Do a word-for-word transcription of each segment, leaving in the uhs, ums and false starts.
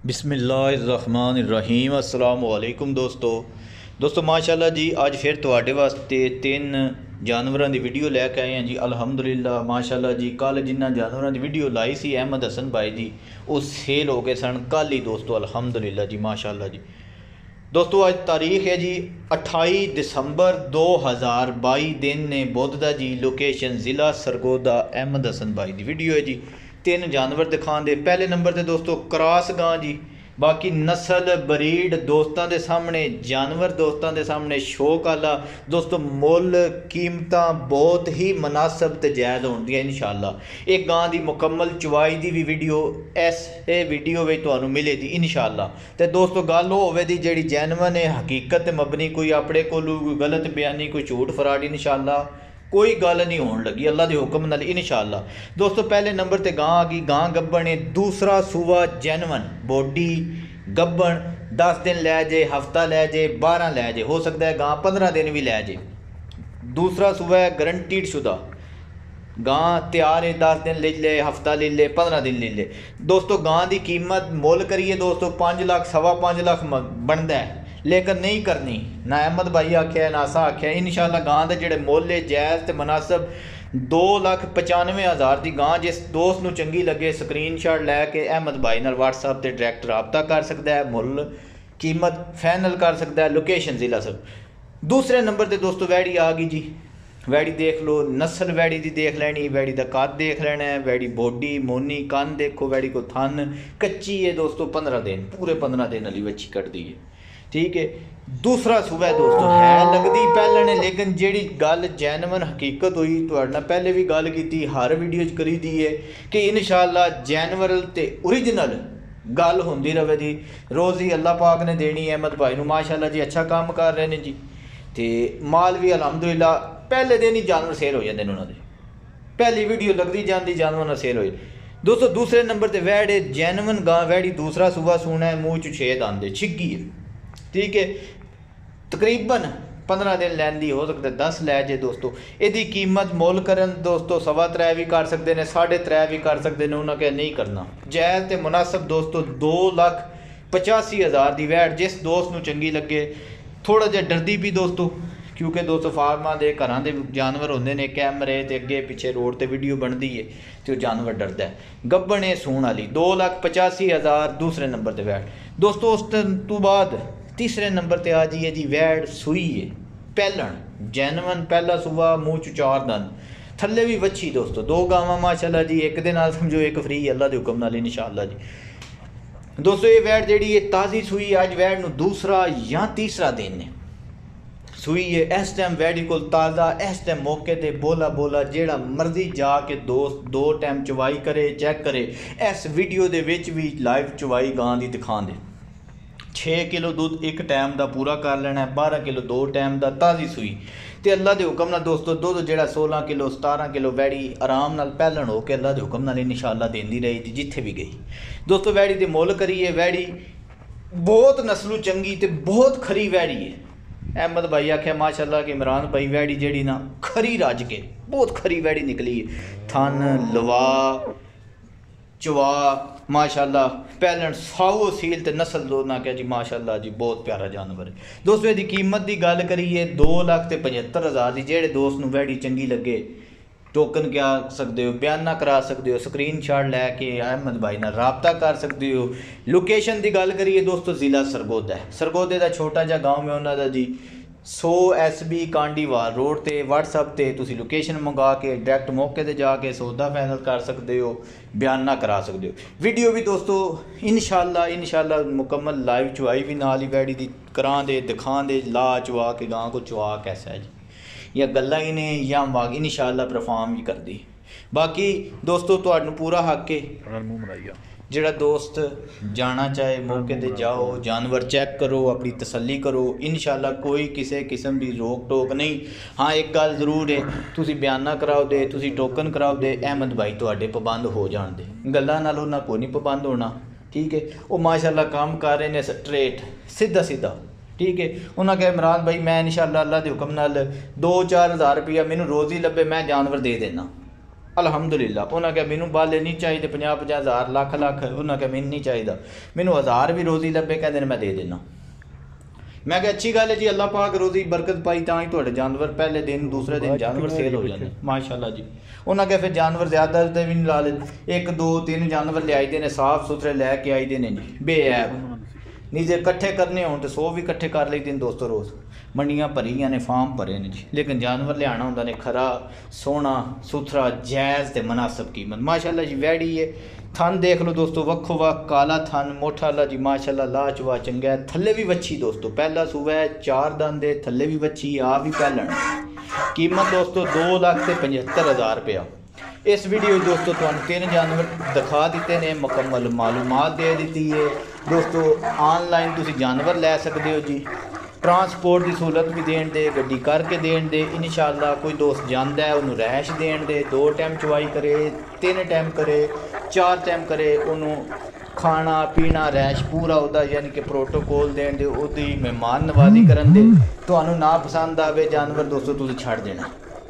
बिस्मिल्लाहिर्रहमानिर्रहीम अस्सलाम वालेकुम दोस्तों दोस्तों माशाल्लाह जी अज फिर तुहाडे वास्ते तीन जानवरों की वीडियो लैके आए हैं जी। अल्हम्दुलिल्लाह माशाल्लाह जी। कल जिन्होंने जानवरों की वीडियो लाई सी अहमद हसन भाई जी वो सेल हो गए सन कल ही दोस्तों। अल्हम्दुलिल्लाह जी माशाल्लाह जी। दोस्तों अज तारीख है जी अठाई दिसंबर दो हज़ार बाई। दिन ने बुध दा जी। लोकेशन ज़िला सरगोदा। अहमद हसन भाई की वीडियो है जी। तीन जानवर दिखाने दे। पहले नंबर ते दोस्तों क्रॉस गां जी। बाकी नस्ल बरीड दोस्तों के सामने, जानवर दोस्तों के सामने शौक आला दोस्तों। मुल कीमत बहुत ही मुनासिब ते जायज़ होंदी है इंशाअल्लाह। एक गां की मुकम्मल चवाई की भी वीडियो इस वीडियो में तुहानू मिलेगी इंशाअल्लाह। तो दोस्तों गल होवे दी जिहड़ी जैनवन है, हकीकत मबनी, कोई अपने कोलों कोई गलत बयानी, कोई झूठ फराड इंशाअल्लाह कोई गल नहीं होने लगी अल्लाह के हुक्म नाल इंशाअल्लाह। दोस्तों पहले नंबर ते गां आ गई। गां गब्बन है, दूसरा सूआ जैनवन, बॉडी गब्बन, दस दिन लै जे, हफ्ता लै जे, बारह लै जे, हो सकता है गां पंद्रह दिन भी लै जे। दूसरा सूआ है गारंटीड शुदा। गां तैयार है, दस दिन ले ले, हफ्ता ले ले, पंद्रह दिन ले ले। दोस्तों गां की कीमत मुल करिए दोस्तों पाँच लाख सवा पाँच लाख बनता है, लेकिन नहीं करनी। ना अहमद भाई आख्या ना असा आख्या। इंशाअल्लाह गां के जोड़े मुल जायज़ तो मुनासिब दो लख पचानवे हज़ार की गां। जिस दोस्त नूं चंगी लगे स्क्रीन शॉट लैके अहमद भाई नाल व्हाट्सएप पर डायरैक्ट रबता कर सकता है, मुल कीमत फाइनल कर सकता है। लोकेशन ज़िला सब। दूसरे नंबर पर दोस्तों वैड़ी आ गई जी। वैड़ी देख लो, नस्ल वैड़ी की देख लैनी, वैड़ी का कद देख लेना है, वैड़ी बॉडी मोनी कान देखो, वैड़ी को थन कच्ची है दोस्तों। पंद्रह दिन पूरे पंद्रह दिन अली बच्ची कट दी है, ठीक है। दूसरा सूबा है दोस्तों, है लगती पहले ने, लेकिन जी गल जैनवन हकीकत हुई तुहाडे नाल पहले भी गल की, हर वीडियो च करी दी है कि इंशाअल्लाह जैनवर ते ओरिजिनल गल होंदी रहे जी। रोज़ ही अल्लाह पाक ने देनी है। अहमद भाई नूं माशाअल्लाह जी अच्छा काम कर रहे हैं जी। तो माल भी अल्हम्दुलिल्लाह पहले दिन ही जानवर सेल हो जाते हैं उन्होंने। पहली वीडियो लगती जाती जानवर सेल हो दोस्तों। दूसरे नंबर पर वैड़ है जैनवन गां वैड़ी, दूसरा सूबा सूना है, मूँह च छे दंद है, छिग्गी है, ठीक है। तकरीबन पंद्रह दिन लैंदी, हो सकता है दस लै जे दोस्तों। यदी कीमत मुल करन दोस्तों सवा त्रै भी कर सकते हैं, साढ़े त्रै भी कर सकते हैं। उन्होंने क्या नहीं करना, जायज़ तो मुनासिब दोस्तों। दो लख पचासी हज़ार की वैट जिस दोस्त नूं चंगी लगे। थोड़ा जहा डरदी भी दोस्तों, क्योंकि दोस्तों फार्मां दे घरां दे जानवर होंदे ने, कैमरे ते अगे पिछे रोड ते वीडियो बनती है तो जानवर डरदा है। गब्बन है सूण वाली, दो लख पचासी हज़ार दूसरे नंबर पर वैट दोस्तों। उस तो बाद तीसरे नंबर पर आ जाइए जी। वैड़ सूई है पैलन जैनवन, पहला सूबा, मूँह च चार दंद, थल्ले भी वच्छी दोस्तों। दो गावां माशाअल्लाह जी, एक दे नाल समझो एक फ्री अल्लाह के हुक्म नाल इंशाअल्लाह जी। दोस्तों ये वैड़ जी ताज़ी सूई अज वैड़ नूं दूसरा या तीसरा दिन ने सूई है। इस टाइम वैड़ी को ताज़ा, इस टाइम मौके पर बोला बोला जेड़ा मर्जी जाके दोस्त दो टाइम चवाई करे, चैक करे। इस वीडियो के विच भी लाइव चवाई गां की दिखा दे। छे किलो दुध एक टाइम का पूरा कर लेना है, बारह किलो दो टाइम का, ताज़ी सूई। तो अल्लाह के हुक्म नाल दोस्तों दुध जो सोलह किलो सतारह किलो वैड़ी आराम नाल पहलन हो के अल्लाह के हुक्म नाल इंशाअल्लाह देंदी रही थी जिथे भी गई दोस्तों। वैड़ी के मुल करिए, वैड़ी बहुत नस्लों चंगी तो बहुत खरी वैड़ी है। अहमद भाई आख्या माशाअल्लाह कि इमरान भाई वैड़ी जी ना खरी रज के बहुत खरी वैड़ी निकली है। थन लवा चवा माशाअल्लाह पैलन साओ सील ते नस्ल दो ना क्या जी माशाअल्लाह जी, बहुत प्यारा जानवर है दोस्तों। इसकी कीमत की गल करिए दो लख ते पचहत्तर हज़ार की। जेड़े दोस्त नूं वैड़ी चंगी लगे टोकन क्या सकते हो, बयाना करा सकते हो, स्क्रीन शॉट लैके अहमद भाई नाल रबता कर सकते हो। लोकेशन की गल करिए दोस्तों ज़िला सरगोदा है। सरगोदे का छोटा जहा गाँव है उन्होंने जी। सौ एस बी कांडीवाल रोड ते व्हाट्सएप ते तुसी लोकेशन मंगा के डायरैक्ट मौके ते जाके सौदा फाइनल कर सकते हो, बयाना करा सकते हो। वीडियो भी दोस्तों इंशाअल्लाह इंशाअल्लाह मुकम्मल लाइव चवाई भी नाल ही वैड़ी दी करां दे दिखां दे, ला चवा के गां को चवा कैसा है जी, या गल्ला ही ने या वाग इंशाअल्लाह परफॉर्म भी कर दी। बाकी दोस्तों तुहानू पूरा हक है, जिहड़ा दोस्त जाना चाहे मौके ते जाओ, जानवर चैक करो, अपनी तसल्ली करो। इंशाअल्लाह कोई किसी किस्म की रोक टोक नहीं। हाँ एक गल जरूर है, तुसी बयाना कराओ दे, तुसी टोकन कराओ दे, अहमद भाई तुहाडे पाबंद हो जाण दे, गल्लां नाल उन्हां कोई नहीं पाबंद होना, ठीक है। वो माशाअल्लाह काम कर रहे हैं स्ट्रेट सीधा सीधा, ठीक है। उन्होंने कहा इमरान भाई मैं इंशाअल्लाह अल्लाह के हुक्म नाल दो चार हज़ार रुपया मैनू रोज़ ही लभे मैं जानवर दे देना, अलहमदुलिल्लाह। उन्हें क्या मैनू बाले नहीं चाहिए पचास पचास हज़ार लाख लाख, उन्हें क्या मैनू नहीं चाहिए, मैनू हज़ार भी रोज़ी लभे कहते मैं दे देना। मैं क्या अच्छी गल है जी, अल्लाह पाक रोज़ी बरकत पाई तां ही तुहाडे जानवर पहले दिन दूसरे दिन जानवर सेल हो जाते माशाअल्लाह जी। उन्हें क्या फिर जानवर ज़्यादा भी नहीं ला ले, एक दो तीन जानवर ले आईदे ने साफ सुथरे लैके आईदे ने जी बेऐब, नहीं जे कट्ठे करने होन तो सौ भी कट्ठे कर लेते दोस्तों रोज़। मंडियां भरियां ने, फार्म भरे ने जी, लेकिन जानवर लियाना होंदा ने खरा सोहना सुथरा जायज़ ते मुनासिब कीमत माशाअल्लाह जी। वैड़ी है, थन देख लो दोस्तों वक्खो वक्ख काला थन मोटा अल्लाह जी माशाअल्लाह लाजवा चंगा है। थल्ले भी वच्छी दोस्तों, पहला सूबा है चार दंद है, थल्ले भी वच्छी आ भी पैलन। कीमत दोस्तों दो लाख ते पचहत्तर हज़ार रुपया। इस वीडियो दोस्तों तुहानू तीन जानवर दिखा दिते ने, मुकम्मल मालूमात दे दी है दोस्तों। ऑनलाइन तुसी जानवर लै सकते हो जी, ट्रांसपोर्ट की सहूलत भी देन दे, गड्डी करके देन दे इंशाअल्लाह। कोई दोस्त जाता है उन्होंने रैश देन दे, दो टाइम चवाई करे, तीन टाइम करे, चार टाइम करे, उन्होंने खाना पीना रैश पूरा होता यानी कि प्रोटोकॉल देन दे, उसकी मेहमान नवाजी करन दे। तुहानू ना पसंद आवे जानवर दोस्तों तुसी छड़ देना,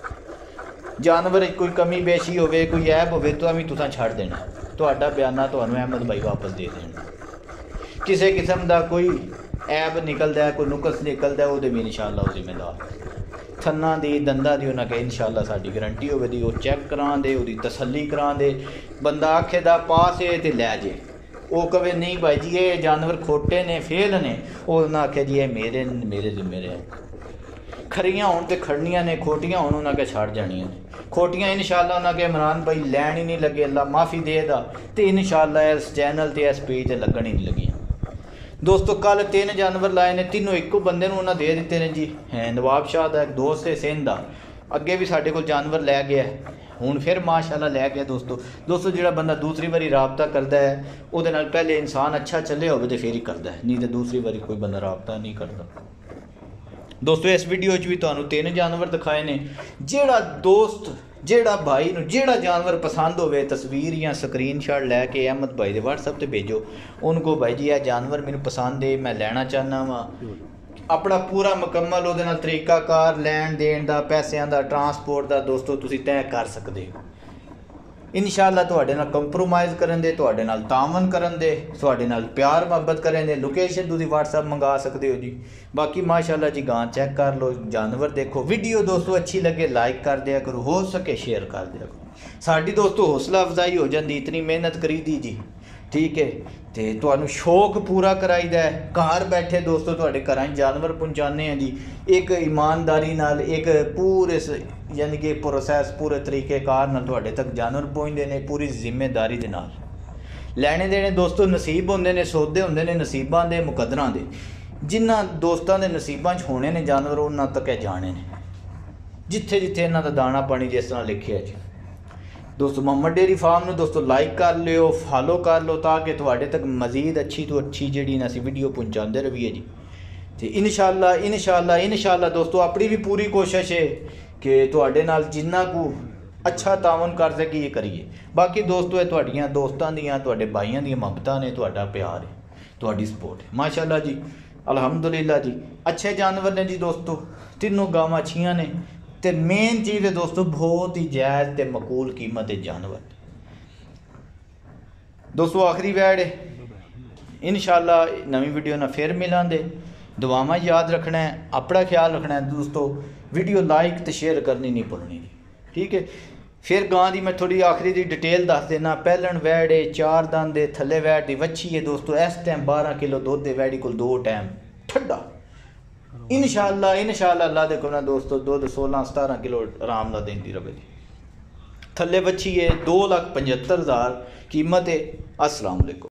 जानवर कोई कमी बेशी होवे कोई ऐब होवे तो भी तुसां छड़ देना, तुहाडा बयाना तुहानू अहमद भाई वापस दे देना। किसी किस्म का कोई ऐब निकलता है कोई नुकस निकलता है वो भी इंशाअल्लाह वो जिम्मेदार। थन्ना दी दंदा दी उन्हें इंशाअल्लाह साडी गारंटी होवे दी, वो चैक करा दे, उसकी तसल्ली करा दे। बंदा आखे दा पास है तो लै जे, वो कहे नहीं भाई जी ये जानवर खोटे ने फेल ने, वो ना आखे जी ये मेरे मेरे जिम्मे रहे। खरियां होन तो खड़नियां ने, खोटियां होन उन्हें छड़ जानियां ने। खोटियां इंशाअल्लाह उन्हें के इमरान भाई लैन ही नहीं लगे, अल्लाह माफ़ी दे दा, तो इंशाअल्लाह इस चैनल ते इस पेज ते लगन ही नहीं लगियां दोस्तों। कल तीन जानवर लाए ने, तीनों एको बंदे नूं उन्हें दे दिते ने जी। है नवाब शाह का एक दोस्त है सिंध का, अगे भी साढ़े को जानवर लै गया हुण फिर माशाअल्लाह लै गया दोस्तों। दोस्तों जो बंदा दूसरी बारी राबता करता है वो पहले इंसान अच्छा चले हो तो फिर ही करता है, नहीं तो दूसरी बारी कोई बंदा राबता नहीं करता दोस्तों। इस वीडियो भी तुहानू तीन जानवर दिखाए ने, जेड़ा दोस्त जेड़ा भाई नू जेड़ा जानवर पसंद होवे तस्वीर या स्क्रीन शॉट लैके अहमद भाई दे व्हाट्सएप ते भेजो, उनको भाई जी यह जानवर मैनू पसंद है मैं लैना चाहना वा। अपना पूरा मुकम्मल वो तरीकाकार लैन देन का पैसों का ट्रांसपोर्ट का दोस्तों तुसी तय कर सकते हो। इंशाअल्लाह तुहाडे नाल कंप्रोमाइज़ करन दे, तुहाडे नाल तावन करन दे, तुहाडे नाल प्यार मोहब्बत करन दे। लोकेशन तुसी व्हाट्सएप मंगा सकते हो जी। बाकी माशाअल्लाह जी गां चेक कर लो, जानवर देखो। वीडियो दोस्तों अच्छी लगे लाइक कर दिया करो, हो सके शेयर कर दिया करो। साडी दोस्तों हौसला अफजाई हो जाती, इतनी मेहनत करी दी जी, ठीक है। तो तुहानू शौक पूरा कराईदा है, घर बैठे दोस्तों तुहाडे घरां जानवर पहुँचाने हैं जी, एक ईमानदारी नाल, एक पूरे यानी कि प्रोसैस पूरे तरीकेकार नाल तुहाडे तक जानवर पहुँचते हैं, पूरी जिम्मेदारी दे नाल। लैने देने दोस्तों नसीब होंदे ने, सौदे होंदे ने नसीबां दे मुकद्दरां दे। जिन्हां दोस्तां दे नसीबां च होने ने जानवर उन्हां तक जाने ने, जिथे जिथे इन्हां दा दाना पानी जिस तरह लिखिया जी। दोस्तों मोहम्मद डेयरी फार्म में दोस्तों लाइक कर लियो, फॉलो कर लो, ताकि तुहाडे तक मजीद अच्छी तो अच्छी जी असीं वीडियो पहुँचाते रहिए जी। तो इंशाअल्लाह इंशाअल्लाह इंशाअल्लाह दोस्तों अपनी भी पूरी कोशिश है कि तुहाडे नाल जिन्ना को अच्छा तावन कर सकी करिए। बाकी दोस्तों ये तुहाडियां दोस्तां दियां तुहाडे भाइयों दी मुहब्बतां ने, तुहाडा प्यार है, तुहाडी सपोर्ट है माशाअल्लाह जी अल्हम्दुलिल्लाह जी। अच्छे जानवर ने जी दोस्तों, तीनों गावां अच्छियां ने, तो मेन चीज़ है दोस्तों बहुत ही जायज़ ते मकूल कीमत है जानवर दोस्तों। आखिरी वैड है, इंशाअल्लाह नवी वीडियो ना फिर मिलांगे। दुआवां याद रखना है, अपना ख्याल रखना है दोस्तों। वीडियो लाइक तो शेयर करनी नहीं भुलनी, ठीक है। फिर गां दी मैं थोड़ी आखिरी दी डिटेल दस देना। पहलन वैड है, चार दंद है, थले वैड दी वच्छी है दोस्तों। इस टाइम बारह किलो दुध है वैडी को, दो टाइम ठंडा इंशाअल्लाह इंशाअल्लाह अल्लाह दे कोल दोस्तों दुध सोलह सतारह किलो आराम नाल देंदी रवे। थले वच्छी है, दो लाख पचहत्तर हज़ार कीमत है। अस्सलाम वालेकुम।